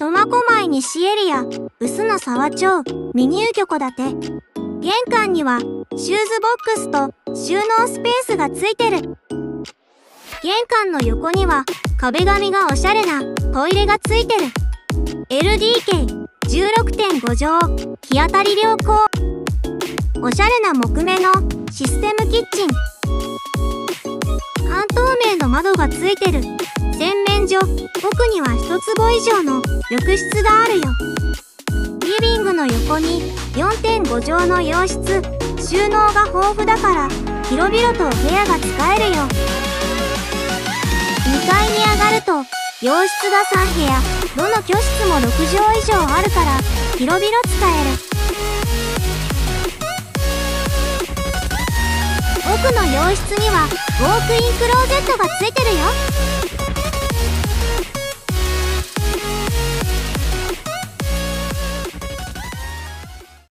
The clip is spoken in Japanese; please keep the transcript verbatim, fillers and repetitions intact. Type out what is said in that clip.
苫小牧西エリア、臼野沢町、未入居戸建て。玄関には、シューズボックスと収納スペースがついてる。玄関の横には、壁紙がおしゃれなトイレがついてる。エルディーケーじゅうろくてんご 畳、日当たり良好。おしゃれな木目のシステムキッチン。半透明の窓がついてる。洗面所、奥には一坪以上の浴室があるよ。リビングの横に よんてんご 畳の洋室、収納が豊富だから広々とお部屋が使えるよ。にかいに上がると洋室がさん部屋、どの居室もろく畳以上あるから広々使える。奥の洋室にはウォークインクローゼットがついてるよ。